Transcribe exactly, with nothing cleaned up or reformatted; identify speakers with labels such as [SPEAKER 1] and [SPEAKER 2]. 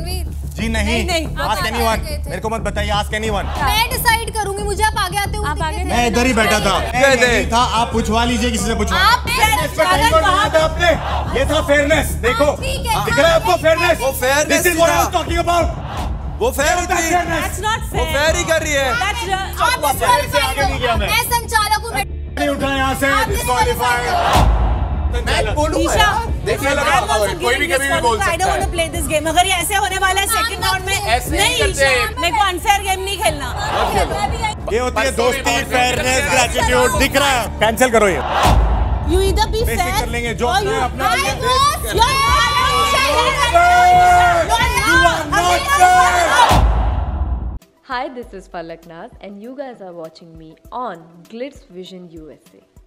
[SPEAKER 1] रणवीर
[SPEAKER 2] जी नहीं,
[SPEAKER 3] नहीं,
[SPEAKER 2] ask anyone, मेरे को मत बताइए, ask anyone।
[SPEAKER 1] मैं डिसाइड करूंगी, मुझे आप आगे आते हुए दिखे थे।
[SPEAKER 2] मैं इधर ही बैठा था, मैं यही था, आप पूछवा लीजिए किसी से पूछवा।
[SPEAKER 1] आप
[SPEAKER 2] फेयरनेस पे टाइम बनाया था आपने, ये था फेयरनेस, देखो
[SPEAKER 1] ठीक है,
[SPEAKER 2] दिख रहा है आपको फेयरनेस?
[SPEAKER 4] वो fairness
[SPEAKER 2] This is what I was talking about।
[SPEAKER 4] वो फेयर ही थी,
[SPEAKER 3] That's not
[SPEAKER 4] वो
[SPEAKER 3] fair.
[SPEAKER 4] फेयर ही कर रही है।
[SPEAKER 3] That's right.
[SPEAKER 1] आप
[SPEAKER 2] फेयर से आगे नहीं गया मैं।
[SPEAKER 1] मैं संचालक हूँ, मैं
[SPEAKER 2] नहीं उठा यहाँ से, disqualified।
[SPEAKER 5] मैं बोलूंगा
[SPEAKER 3] ईशा,
[SPEAKER 5] यार, देखिए लगा
[SPEAKER 3] I'm also
[SPEAKER 5] कोई भी
[SPEAKER 3] giving
[SPEAKER 5] कभी भी
[SPEAKER 3] this
[SPEAKER 5] बोल
[SPEAKER 3] one. I don't
[SPEAKER 5] सकता
[SPEAKER 3] want to
[SPEAKER 5] है।
[SPEAKER 3] play this game. अगर ये ऐसे होने वाला है सेकंड राउंड में,
[SPEAKER 5] ऐसे नहीं
[SPEAKER 3] नहीं
[SPEAKER 5] करते।
[SPEAKER 3] ईशा, मेरे को अनफेयर गेम नहीं खेलना।
[SPEAKER 2] ये होती है दोस्ती, फेयरनेस, ग्रेटिट्यूड, दिख रहा है। कैंसिल करो ये।
[SPEAKER 3] You either be
[SPEAKER 2] basic
[SPEAKER 3] fair
[SPEAKER 2] कर लेंगे, जो
[SPEAKER 3] or
[SPEAKER 2] अपना
[SPEAKER 3] you
[SPEAKER 2] है अपना
[SPEAKER 3] I
[SPEAKER 2] लेंगे।
[SPEAKER 3] was- You are
[SPEAKER 2] not fair.
[SPEAKER 6] Hi, this is Palak Naz and you guys are watching me on Glitz Vision U S A.